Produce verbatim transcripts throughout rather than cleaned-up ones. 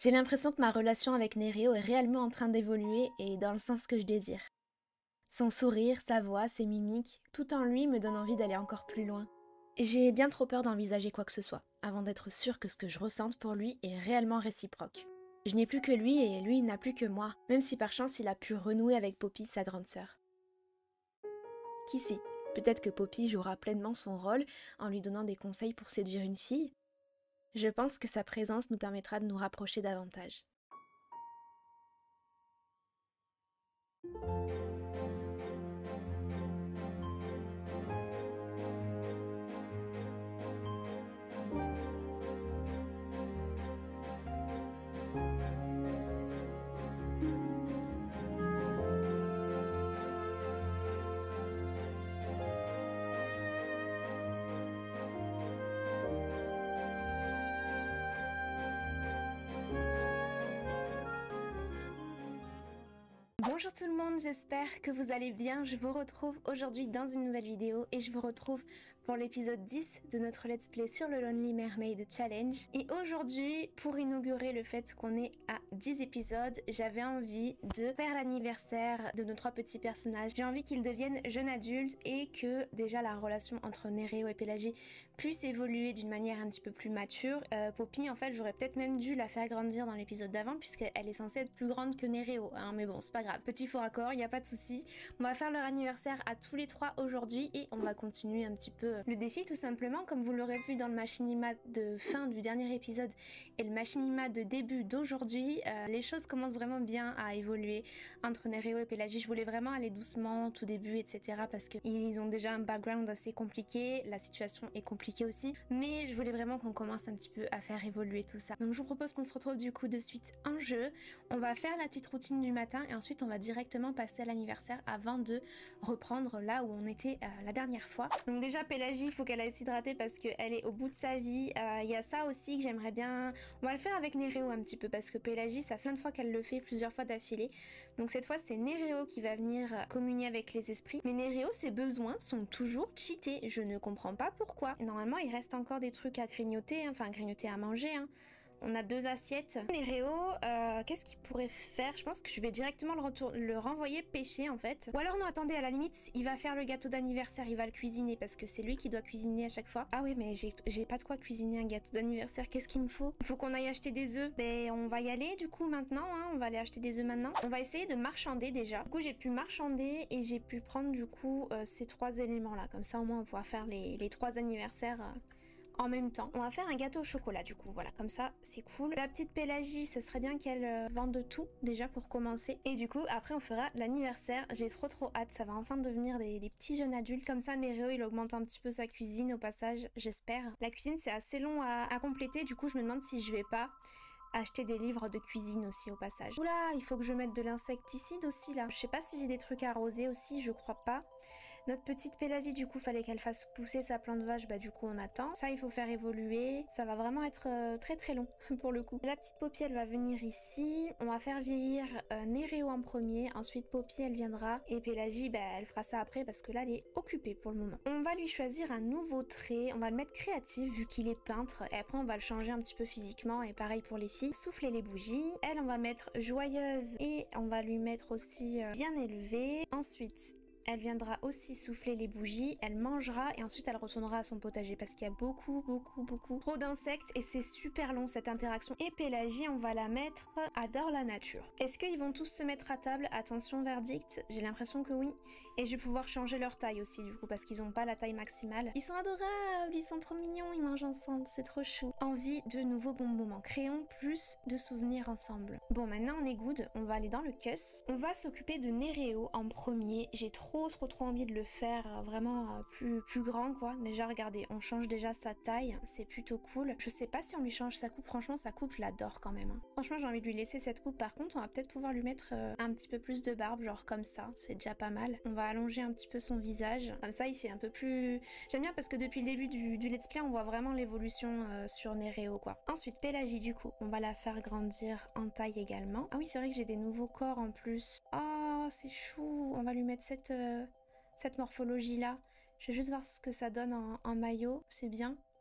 J'ai l'impression que ma relation avec Nereo est réellement en train d'évoluer et dans le sens que je désire. Son sourire, sa voix, ses mimiques, tout en lui me donne envie d'aller encore plus loin. Et j'ai bien trop peur d'envisager quoi que ce soit, avant d'être sûre que ce que je ressente pour lui est réellement réciproque. Je n'ai plus que lui et lui n'a plus que moi, même si par chance il a pu renouer avec Poppy, sa grande sœur. Qui sait, peut-être que Poppy jouera pleinement son rôle en lui donnant des conseils pour séduire une fille. Je pense que sa présence nous permettra de nous rapprocher davantage. Bonjour tout le monde, j'espère que vous allez bien. Je vous retrouve aujourd'hui dans une nouvelle vidéo et je vous retrouve pour l'épisode dix de notre let's play sur le Lonely Mermaid Challenge. Et aujourd'hui, pour inaugurer le fait qu'on est à dix épisodes, j'avais envie de faire l'anniversaire de nos trois petits personnages. J'ai envie qu'ils deviennent jeunes adultes et que déjà la relation entre Nereo et Pélagie puisse évoluer d'une manière un petit peu plus mature. Euh, Poppy, en fait, j'aurais peut-être même dû la faire grandir dans l'épisode d'avant puisqu'elle est censée être plus grande que Nereo, hein, mais bon, c'est pas grave. Petit faux raccord, il n'y a pas de souci. On va faire leur anniversaire à tous les trois aujourd'hui et on va continuer un petit peu le défi tout simplement, comme vous l'aurez vu dans le machinima de fin du dernier épisode et le machinima de début d'aujourd'hui. Euh, les choses commencent vraiment bien à évoluer entre Nereo et Pélagie. Je voulais vraiment aller doucement tout début, et cetera parce qu'ils ont déjà un background assez compliqué, la situation est compliquée aussi, mais je voulais vraiment qu'on commence un petit peu à faire évoluer tout ça. Donc je vous propose qu'on se retrouve du coup de suite en jeu. On va faire la petite routine du matin et ensuite on va directement passer à l'anniversaire avant de reprendre là où on était euh, la dernière fois. Donc déjà Pélagie, il faut qu'elle aille s'hydrater parce qu'elle est au bout de sa vie. Il euh, y a ça aussi que j'aimerais bien... On va le faire avec Nereo un petit peu parce que Pélagie, ça fait plein de fois qu'elle le fait, plusieurs fois d'affilée. Donc cette fois c'est Nereo qui va venir communier avec les esprits. Mais Nereo, ses besoins sont toujours cheatés. Je ne comprends pas pourquoi. Et normalement il reste encore des trucs à grignoter, hein. Enfin à grignoter, à manger, hein. On a deux assiettes. Nereo, euh, qu'est-ce qu'il pourrait faire? Je pense que je vais directement le, retour... le renvoyer pêcher en fait. Ou alors non, attendez, à la limite, il va faire le gâteau d'anniversaire, il va le cuisiner parce que c'est lui qui doit cuisiner à chaque fois. Ah oui, mais j'ai pas de quoi cuisiner un gâteau d'anniversaire. Qu'est-ce qu'il me faut? Il faut qu'on aille acheter des œufs. Ben, on va y aller du coup maintenant, hein. On va aller acheter des œufs maintenant. On va essayer de marchander déjà. Du coup, j'ai pu marchander et j'ai pu prendre du coup euh, ces trois éléments-là. Comme ça, au moins, on pourra faire les, les trois anniversaires... Euh... en même temps. On va faire un gâteau au chocolat du coup, voilà, comme ça c'est cool. La petite Pélagie, ce serait bien qu'elle euh, vende tout déjà pour commencer. Et du coup après on fera l'anniversaire, j'ai trop trop hâte, ça va enfin devenir des, des petits jeunes adultes. Comme ça Nereo il augmente un petit peu sa cuisine au passage, j'espère. La cuisine c'est assez long à, à compléter, du coup je me demande si je vais pas acheter des livres de cuisine aussi au passage. Oula, il faut que je mette de l'insecticide aussi là. Je sais pas si j'ai des trucs à arroser aussi, je crois pas. Notre petite Pélagie, du coup, fallait qu'elle fasse pousser sa plante vache, bah du coup on attend. Ça, il faut faire évoluer. Ça va vraiment être euh, très très long pour le coup. La petite Poppy, elle va venir ici. On va faire vieillir euh, Nereo en premier. Ensuite, Poppy, elle viendra. Et Pélagie, bah elle fera ça après parce que là, elle est occupée pour le moment. On va lui choisir un nouveau trait. On va le mettre créatif vu qu'il est peintre. Et après, on va le changer un petit peu physiquement. Et pareil pour les filles. Souffler les bougies. Elle, on va mettre joyeuse. Et on va lui mettre aussi euh, bien élevée. Ensuite... elle viendra aussi souffler les bougies, elle mangera et ensuite elle retournera à son potager parce qu'il y a beaucoup beaucoup beaucoup trop d'insectes et c'est super long cette interaction. Et Pélagie, on va la mettre adore la nature. Est-ce qu'ils vont tous se mettre à table? Attention verdict, j'ai l'impression que oui. Et je vais pouvoir changer leur taille aussi du coup parce qu'ils n'ont pas la taille maximale. Ils sont adorables, ils sont trop mignons, ils mangent ensemble, c'est trop chou. Envie de nouveaux bons moments, créons plus de souvenirs ensemble. Bon maintenant on est good, on va aller dans le cuss. On va s'occuper de Nereo en premier, j'ai trop trop trop trop envie de le faire euh, vraiment euh, plus, plus grand quoi. Déjà regardez, on change déjà sa taille, c'est plutôt cool. Je sais pas si on lui change sa coupe, franchement sa coupe je l'adore quand même, hein. Franchement j'ai envie de lui laisser cette coupe. Par contre on va peut-être pouvoir lui mettre euh, un petit peu plus de barbe, genre comme ça, c'est déjà pas mal. On va allonger un petit peu son visage, comme ça il fait un peu plus... J'aime bien parce que depuis le début du, du let's play on voit vraiment l'évolution euh, sur Nereo quoi. Ensuite Pélagie du coup, on va la faire grandir en taille également. Ah oui c'est vrai que j'ai des nouveaux corps en plus. Oh c'est chou, on va lui mettre cette... Euh... cette morphologie là. Je vais juste voir ce que ça donne en, en maillot, c'est bien.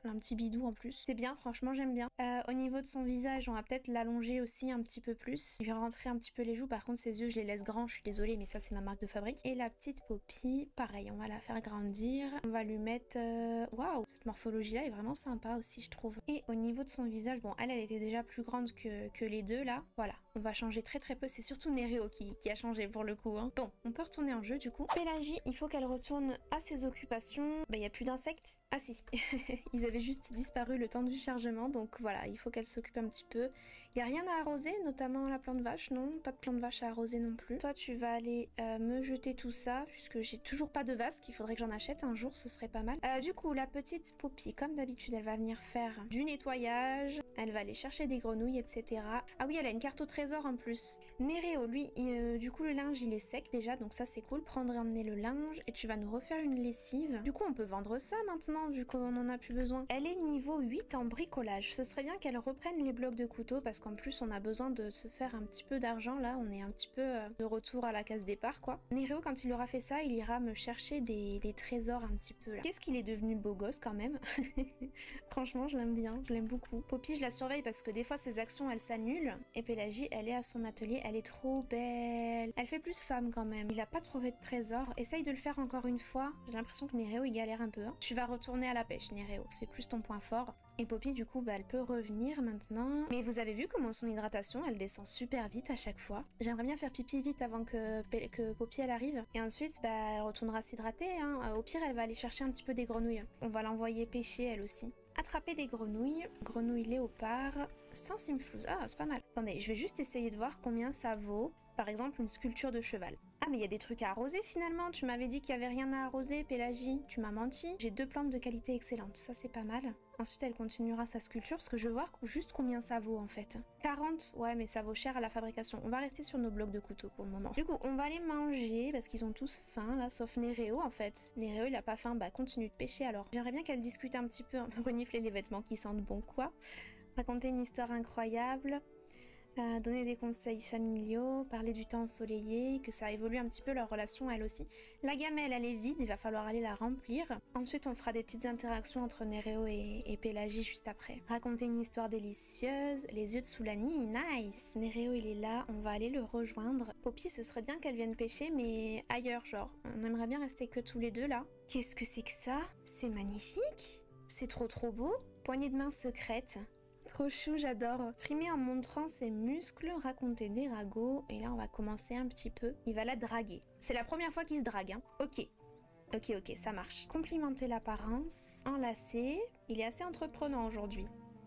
Elle a un petit bidou en plus. C'est bien, franchement, j'aime bien. Euh, au niveau de son visage, on va peut-être l'allonger aussi un petit peu plus. Je vais rentrer un petit peu les joues. Par contre, ses yeux, je les laisse grands. Je suis désolée, mais ça, c'est ma marque de fabrique. Et la petite Poppy, pareil, on va la faire grandir. On va lui mettre... Waouh, wow, cette morphologie-là est vraiment sympa aussi, je trouve. Et au niveau de son visage, bon, elle, elle était déjà plus grande que, que les deux, là. Voilà, on va changer très très peu. C'est surtout Néréo qui, qui a changé pour le coup. Hein. Bon, on peut retourner en jeu, du coup. Pélagie, il faut qu'elle retourne à ses occupations. Bah, il n'y a plus d'insectes. Ah si, ils avaient juste disparu le temps du chargement. Donc voilà, il faut qu'elle s'occupe un petit peu. Il n'y a rien à arroser, notamment la plante vache. Non, pas de plante vache à arroser non plus. Toi, tu vas aller euh, me jeter tout ça, puisque j'ai toujours pas de vase, qu'il faudrait que j'en achète un jour, ce serait pas mal. Euh, du coup, la petite Poppy, comme d'habitude, elle va venir faire du nettoyage. Elle va aller chercher des grenouilles, et cetera. Ah oui, elle a une carte au trésor en plus. Néréo, lui, il, euh, du coup, le linge, il est sec déjà, donc ça, c'est cool. Prendre et emmener le linge, et tu vas nous refaire une lessive. Du coup, on peut vendre ça maintenant, vu qu'on en a plus besoin. Elle est niveau huit en bricolage. Ce serait bien qu'elle reprenne les blocs de couteau, parce qu'en plus, on a besoin de se faire un petit peu d'argent, là. On est un petit peu euh, de retour à la case départ, quoi. Néréo, quand il aura fait ça, il ira me chercher des, des trésors un petit peu, là. Qu'est-ce qu'il est devenu beau gosse, quand même. Franchement, je l'aime bien, je l'aime beaucoup. Poppy, je la surveille parce que des fois, ses actions, elles s'annulent. Et Pélagie, elle est à son atelier, elle est trop belle. Elle fait plus femme, quand même. Il a pas trouvé de trésor. Essaye de le faire encore une fois. J'ai l'impression que Néréo, il galère un peu. Hein. Tu vas retourner à la pêche, Néréo. C'est plus ton point fort. Et Poppy, du coup, bah, elle peut revenir maintenant. Mais vous avez vu comment son hydratation, elle descend super vite à chaque fois. J'aimerais bien faire pipi vite avant que, que Poppy, elle arrive. Et ensuite, bah, elle retournera s'hydrater. Hein. Au pire, elle va aller chercher un petit peu des grenouilles. On va l'envoyer pêcher, elle aussi. Attraper des grenouilles. Grenouilles léopard. Sans simflouz. Ah, c'est pas mal. Attendez, je vais juste essayer de voir combien ça vaut. Par exemple, une sculpture de cheval. Ah, mais il y a des trucs à arroser finalement. Tu m'avais dit qu'il y avait rien à arroser, Pélagie. Tu m'as menti. J'ai deux plantes de qualité excellente. Ça, c'est pas mal. Ensuite, elle continuera sa sculpture parce que je veux voir juste combien ça vaut en fait. quarante, ouais, mais ça vaut cher à la fabrication. On va rester sur nos blocs de couteau pour le moment. Du coup, on va les manger parce qu'ils ont tous faim là, sauf Néréo en fait. Néréo, il a pas faim. Bah, continue de pêcher alors. J'aimerais bien qu'elle discute un petit peu, un peu renifler les vêtements qui sentent bon quoi. Raconter une histoire incroyable. Euh, donner des conseils familiaux, parler du temps ensoleillé, que ça évolue un petit peu leur relation elle aussi. La gamelle elle est vide, il va falloir aller la remplir. Ensuite on fera des petites interactions entre Néréo et, et Pélagie juste après. Raconter une histoire délicieuse, les yeux de Soulani, nice. Néréo il est là, on va aller le rejoindre. Poppy ce serait bien qu'elle vienne pêcher mais ailleurs genre. On aimerait bien rester que tous les deux là. Qu'est-ce que c'est que ça? C'est magnifique. C'est trop trop beau. Poignée de main secrète. Trop chou, j'adore. Frimer en montrant ses muscles, raconter des ragots. Et là, on va commencer un petit peu. Il va la draguer. C'est la première fois qu'il se drague, hein. Ok. Ok, ok, ça marche. Complimenter l'apparence. Enlacer. Il est assez entreprenant aujourd'hui.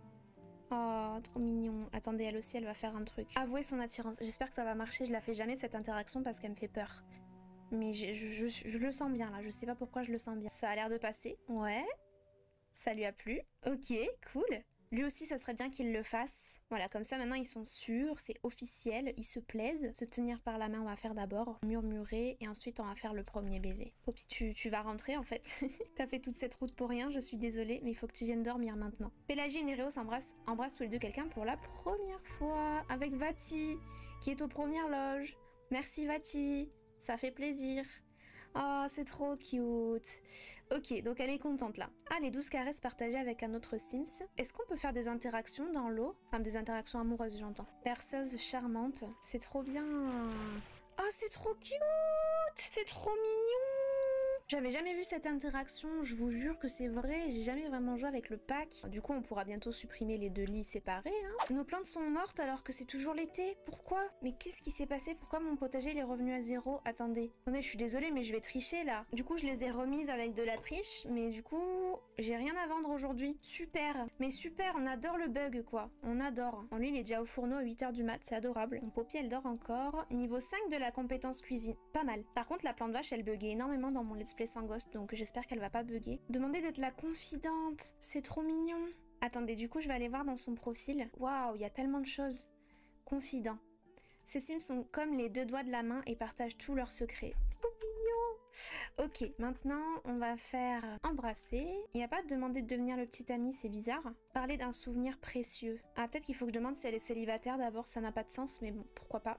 Oh, trop mignon. Attendez, elle aussi, elle va faire un truc. Avouer son attirance. J'espère que ça va marcher. Je la fais jamais, cette interaction, parce qu'elle me fait peur. Mais je, je, je, je le sens bien, là. Je sais pas pourquoi je le sens bien. Ça a l'air de passer. Ouais. Ça lui a plu. Ok, cool. Lui aussi, ça serait bien qu'il le fasse. Voilà, comme ça, maintenant, ils sont sûrs, c'est officiel, ils se plaisent. Se tenir par la main, on va faire d'abord, murmurer, et ensuite, on va faire le premier baiser. Poppy, tu, tu vas rentrer, en fait. T'as fait toute cette route pour rien, je suis désolée, mais il faut que tu viennes dormir maintenant. Pélagie et Néréo s'embrassent, embrassent tous les deux quelqu'un pour la première fois, avec Vati, qui est aux premières loges. Merci, Vati, ça fait plaisir. Oh, c'est trop cute. Ok, donc elle est contente là. Ah, les douze caresses partagées avec un autre Sims. Est-ce qu'on peut faire des interactions dans l'eau? Enfin, des interactions amoureuses, j'entends. Perceuse charmante. C'est trop bien. Oh, c'est trop cute. C'est trop mignon. J'avais jamais vu cette interaction, je vous jure que c'est vrai, j'ai jamais vraiment joué avec le pack. Du coup, on pourra bientôt supprimer les deux lits séparés. Hein. Nos plantes sont mortes alors que c'est toujours l'été. Pourquoi? Mais qu'est-ce qui s'est passé? Pourquoi mon potager il est revenu à zéro? Attendez. Attendez, je suis désolée, mais je vais tricher là. Du coup, je les ai remises avec de la triche, mais du coup, j'ai rien à vendre aujourd'hui. Super. Mais super, on adore le bug quoi. On adore. En lui, il est déjà au fourneau à huit heures du mat, c'est adorable. Mon Poppy, elle dort encore. Niveau cinq de la compétence cuisine. Pas mal. Par contre, la plante vache, elle buguait énormément dans mon let's play sans ghost, donc j'espère qu'elle va pas bugger. Demander d'être la confidente, c'est trop mignon. Attendez, du coup je vais aller voir dans son profil. Waouh, il y a tellement de choses. Confident. Ces Sims sont comme les deux doigts de la main et partagent tous leurs secrets. Trop mignon. Ok, maintenant on va faire embrasser. Il n'y a pas de demander de devenir le petit ami, c'est bizarre. Parler d'un souvenir précieux. Ah, peut-être qu'il faut que je demande si elle est célibataire d'abord, ça n'a pas de sens, mais bon, pourquoi pas.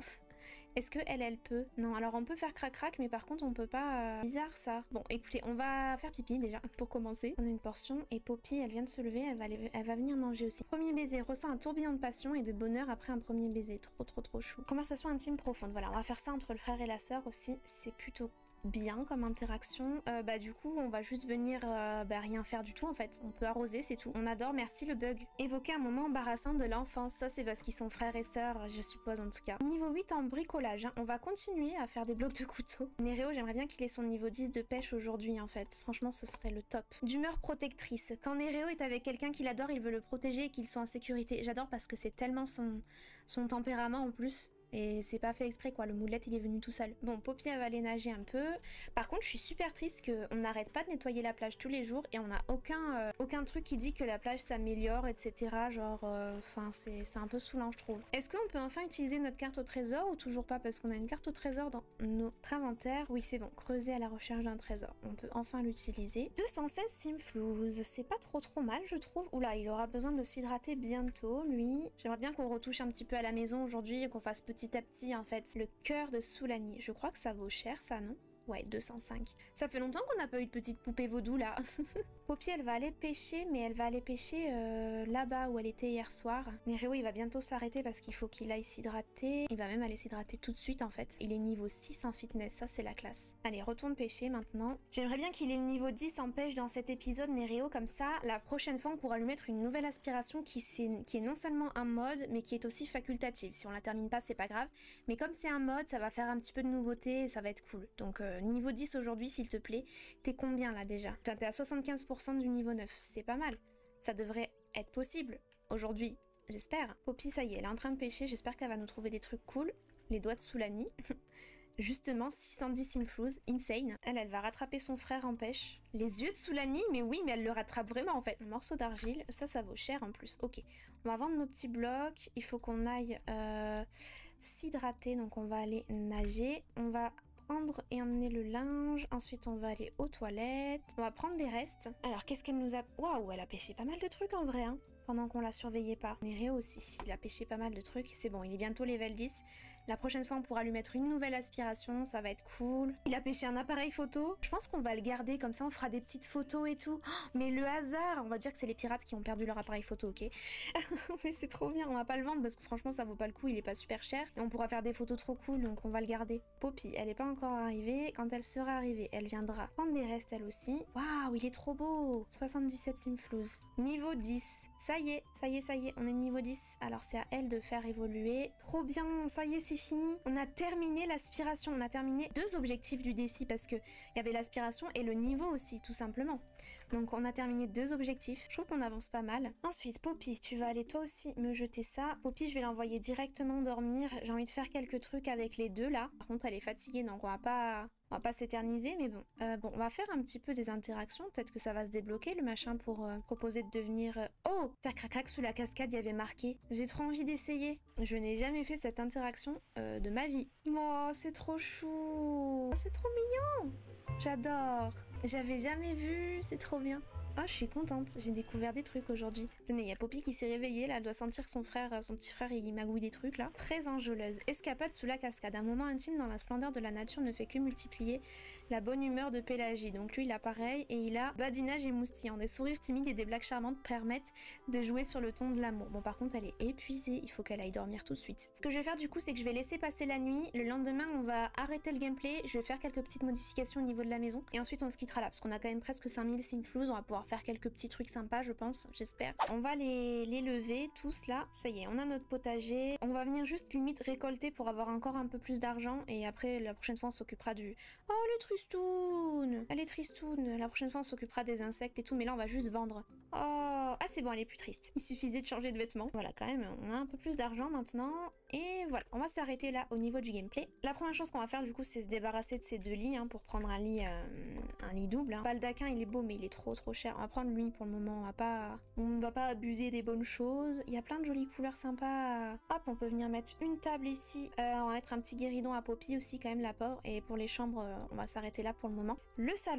Est-ce que elle, elle peut? Non, alors on peut faire crac-crac, mais par contre on peut pas... Euh... Bizarre ça. Bon, écoutez, on va faire pipi déjà, pour commencer. On a une portion, et Poppy, elle vient de se lever, elle va, aller... elle va venir manger aussi. Premier baiser, ressent un tourbillon de passion et de bonheur après un premier baiser. Trop, trop, trop chou. Conversation intime profonde. Voilà, on va faire ça entre le frère et la sœur aussi. C'est plutôt bien comme interaction. Euh, bah du coup on va juste venir euh, bah, rien faire du tout en fait. On peut arroser, c'est tout. On adore, merci le bug. Évoquer un moment embarrassant de l'enfance. Ça c'est parce qu'ils sont frères et sœurs, je suppose en tout cas. Niveau huit en bricolage, hein. On va continuer à faire des blocs de couteau. Néréo, j'aimerais bien qu'il ait son niveau dix de pêche aujourd'hui en fait. Franchement ce serait le top. D'humeur protectrice. Quand Néréo est avec quelqu'un qu'il adore, il veut le protéger et qu'il soit en sécurité. J'adore parce que c'est tellement son, son tempérament en plus. Et c'est pas fait exprès quoi, le moulette il est venu tout seul. Bon, Poppy elle va aller nager un peu. Par contre je suis super triste qu'on n'arrête pas de nettoyer la plage tous les jours et on n'a aucun, euh, aucun truc qui dit que la plage s'améliore, et cetera. Genre, enfin euh, c'est un peu saoulant je trouve. Est-ce qu'on peut enfin utiliser notre carte au trésor ou toujours pas? Parce qu'on a une carte au trésor dans notre inventaire. Oui c'est bon, creuser à la recherche d'un trésor. On peut enfin l'utiliser. deux cent seize Simflouz, c'est pas trop trop mal je trouve. Oula, il aura besoin de s'hydrater bientôt lui. J'aimerais bien qu'on retouche un petit peu à la maison aujourd'hui et qu'on fasse petit à petit en fait. Le cœur de Soulani, je crois que ça vaut cher ça, non? Ouais, deux cent cinq. Ça fait longtemps qu'on n'a pas eu de petite poupée vaudou là. Poppy elle va aller pêcher, mais elle va aller pêcher euh, là-bas où elle était hier soir. Néréo il va bientôt s'arrêter parce qu'il faut qu'il aille s'hydrater. Il va même aller s'hydrater tout de suite en fait. Il est niveau six en fitness, ça c'est la classe. Allez, retourne pêcher maintenant. J'aimerais bien qu'il ait le niveau dix en pêche dans cet épisode Néréo, comme ça la prochaine fois on pourra lui mettre une nouvelle aspiration qui, est, qui est non seulement un mode mais qui est aussi facultative. Si on la termine pas c'est pas grave, mais comme c'est un mode ça va faire un petit peu de nouveauté et ça va être cool. Donc euh, niveau dix aujourd'hui s'il te plaît. T'es combien là déjà? T'es à soixante-quinze pour cent du niveau neuf, c'est pas mal. Ça devrait être possible aujourd'hui, j'espère. Poppy ça y est, elle est en train de pêcher, j'espère qu'elle va nous trouver des trucs cool. Les doigts de Soulani. Justement, six cent dix Simflouz, insane. Elle, elle va rattraper son frère en pêche. Les yeux de Soulani, mais oui, mais elle le rattrape vraiment en fait. Un morceau d'argile, ça, ça vaut cher en plus. Ok, on va vendre nos petits blocs. Il faut qu'on aille euh, s'hydrater, donc on va aller nager. On va prendre et emmener le linge. Ensuite, on va aller aux toilettes. On va prendre des restes. Alors, qu'est-ce qu'elle nous a... Waouh, elle a pêché pas mal de trucs en vrai, hein, pendant qu'on la surveillait pas. Néréo aussi, il a pêché pas mal de trucs. C'est bon, il est bientôt level dix. La prochaine fois, on pourra lui mettre une nouvelle aspiration, ça va être cool. Il a pêché un appareil photo. Je pense qu'on va le garder, comme ça on fera des petites photos et tout. Oh, mais le hasard, on va dire que c'est les pirates qui ont perdu leur appareil photo, ok? Mais c'est trop bien, on va pas le vendre parce que franchement ça vaut pas le coup, il est pas super cher. Et on pourra faire des photos trop cool, donc on va le garder. Poppy, elle est pas encore arrivée. Quand elle sera arrivée, elle viendra prendre des restes elle aussi. Waouh, il est trop beau! soixante-dix-sept Simflouz. Niveau dix. Ça y est, ça y est, ça y est, on est niveau dix. Alors c'est à elle de faire évoluer. Trop bien, ça y est, c'est fini. On a terminé l'aspiration. On a terminé deux objectifs du défi parce que il y avait l'aspiration et le niveau aussi, tout simplement. Donc on a terminé deux objectifs. Je trouve qu'on avance pas mal. Ensuite, Poppy, tu vas aller toi aussi me jeter ça. Poppy, je vais l'envoyer directement dormir. J'ai envie de faire quelques trucs avec les deux là. Par contre, elle est fatiguée, donc on va pas... On va pas s'éterniser, mais bon. Euh, bon, on va faire un petit peu des interactions. Peut-être que ça va se débloquer, le machin, pour euh, proposer de devenir... Euh... Oh! Faire crac-crac sous la cascade, il y avait marqué. J'ai trop envie d'essayer. Je n'ai jamais fait cette interaction euh, de ma vie. Oh, c'est trop chou! Oh, c'est trop mignon! J'adore! J'avais jamais vu, c'est trop bien. Oh, je suis contente, j'ai découvert des trucs aujourd'hui. Tenez, il y a Poppy qui s'est réveillée, là, elle doit sentir que son frère, son petit frère, il magouille des trucs, là. Très enjôleuse. Escapade sous la cascade. Un moment intime dans la splendeur de la nature ne fait que multiplier la bonne humeur de Pélagie. Donc lui, il a pareil, et il a badinage et moustillant. Des sourires timides et des blagues charmantes permettent de jouer sur le ton de l'amour. Bon, par contre, elle est épuisée, il faut qu'elle aille dormir tout de suite. Ce que je vais faire, du coup, c'est que je vais laisser passer la nuit. Le lendemain, on va arrêter le gameplay, je vais faire quelques petites modifications au niveau de la maison, et ensuite, on se quittera là, parce qu'on a quand même presque cinq mille Simflouz, on va pouvoir faire quelques petits trucs sympas je pense, j'espère. On va les, les lever tous là, ça y est, on a notre potager, on va venir juste limite récolter pour avoir encore un peu plus d'argent et après la prochaine fois on s'occupera du... Oh le tristoun, elle est tristoun, la prochaine fois on s'occupera des insectes et tout, mais là on va juste vendre. Oh, ah c'est bon, elle est plus triste, il suffisait de changer de vêtements. Voilà, quand même, on a un peu plus d'argent maintenant et voilà, on va s'arrêter là au niveau du gameplay. La première chose qu'on va faire du coup c'est se débarrasser de ces deux lits hein, pour prendre un lit, euh, un lit double. Hein. Baldaquin il est beau mais il est trop trop cher, on va prendre lui pour le moment, on va pas on ne va pas abuser des bonnes choses. Il y a plein de jolies couleurs sympas. Hop, on peut venir mettre une table ici, euh, on va mettre un petit guéridon à Poppy aussi quand même, la pauvre, et pour les chambres euh, on va s'arrêter là pour le moment. Le salon.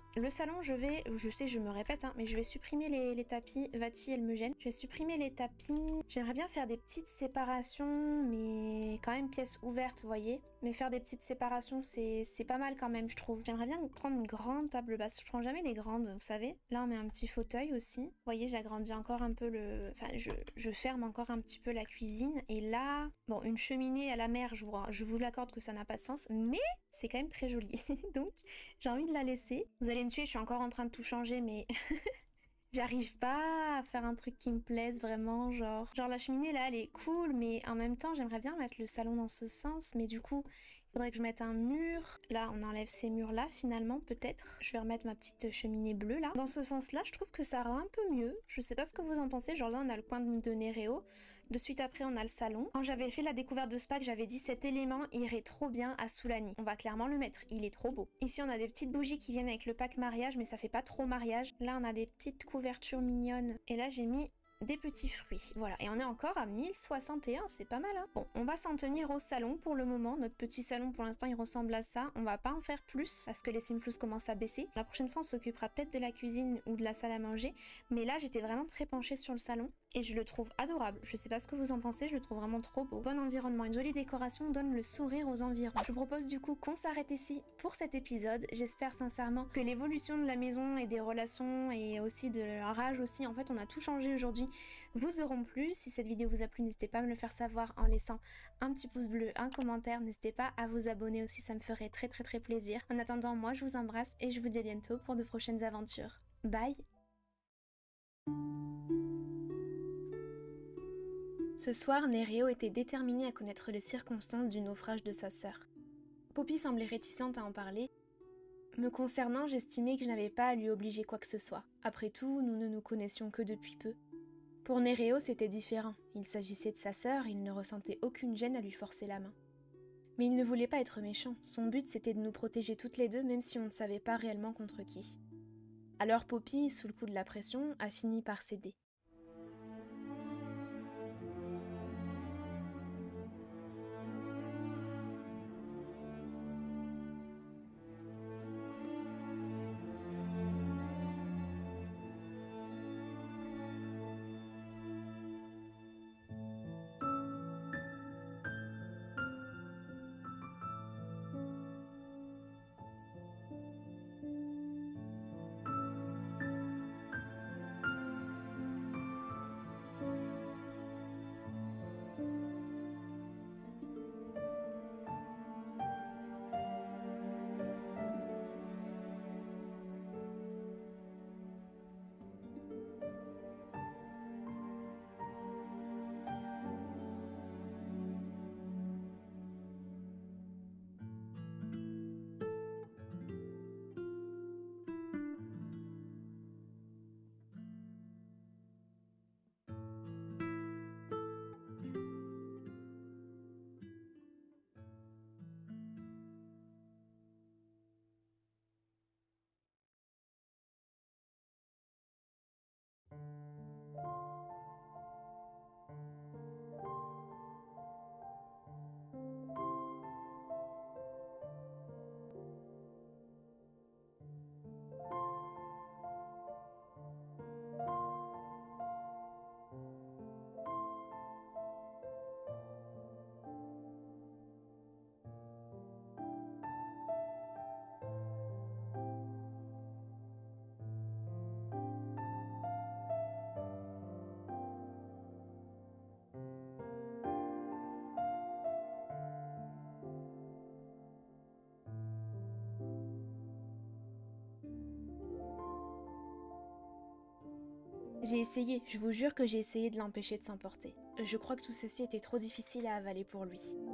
Le salon, je vais, je sais, je me répète, hein, mais je vais supprimer les, les tapis. Vati, elle me gêne. Je vais supprimer les tapis. J'aimerais bien faire des petites séparations, mais quand même pièces ouvertes, vous voyez. Mais faire des petites séparations, c'est pas mal quand même, je trouve. J'aimerais bien prendre une grande table basse. Je prends jamais des grandes, vous savez. Là, on met un petit fauteuil aussi. Vous voyez, j'agrandis encore un peu le... Enfin, je, je ferme encore un petit peu la cuisine. Et là, bon, une cheminée à la mer, je vous, je vous l'accorde que ça n'a pas de sens, mais c'est quand même très joli. Donc, j'ai envie de la laisser. Vous allez me tuer, je suis encore en train de tout changer, mais j'arrive pas à faire un truc qui me plaise vraiment, genre... Genre la cheminée là, elle est cool, mais en même temps, j'aimerais bien mettre le salon dans ce sens, mais du coup, il faudrait que je mette un mur. Là, on enlève ces murs-là, finalement, peut-être. Je vais remettre ma petite cheminée bleue, là. Dans ce sens-là, je trouve que ça rend un peu mieux. Je sais pas ce que vous en pensez, genre là, on a le coin de Nereo. De suite après, on a le salon. Quand j'avais fait la découverte de Spac, j'avais dit cet élément irait trop bien à Soulani. On va clairement le mettre, il est trop beau. Ici, on a des petites bougies qui viennent avec le pack mariage, mais ça fait pas trop mariage. Là, on a des petites couvertures mignonnes. Et là, j'ai mis des petits fruits. Voilà, et on est encore à mille soixante et un, c'est pas mal, hein. Bon, on va s'en tenir au salon pour le moment. Notre petit salon, pour l'instant, il ressemble à ça. On va pas en faire plus, parce que les simflous commencent à baisser. La prochaine fois, on s'occupera peut-être de la cuisine ou de la salle à manger. Mais là, j'étais vraiment très penchée sur le salon. Et je le trouve adorable. Je sais pas ce que vous en pensez, je le trouve vraiment trop beau. Bon environnement, une jolie décoration donne le sourire aux environs. Je vous propose du coup qu'on s'arrête ici pour cet épisode. J'espère sincèrement que l'évolution de la maison et des relations et aussi de leur âge aussi, en fait on a tout changé aujourd'hui, vous auront plu. Si cette vidéo vous a plu, n'hésitez pas à me le faire savoir en laissant un petit pouce bleu, un commentaire. N'hésitez pas à vous abonner aussi, ça me ferait très très très plaisir. En attendant, moi je vous embrasse et je vous dis à bientôt pour de prochaines aventures. Bye! Ce soir, Nereo était déterminée à connaître les circonstances du naufrage de sa sœur. Poppy semblait réticente à en parler. Me concernant, j'estimais que je n'avais pas à lui obliger quoi que ce soit. Après tout, nous ne nous connaissions que depuis peu. Pour Nereo, c'était différent. Il s'agissait de sa sœur, il ne ressentait aucune gêne à lui forcer la main. Mais il ne voulait pas être méchant. Son but, c'était de nous protéger toutes les deux, même si on ne savait pas réellement contre qui. Alors Poppy, sous le coup de la pression, a fini par céder. J'ai essayé, je vous jure que j'ai essayé de l'empêcher de s'emporter. Je crois que tout ceci était trop difficile à avaler pour lui.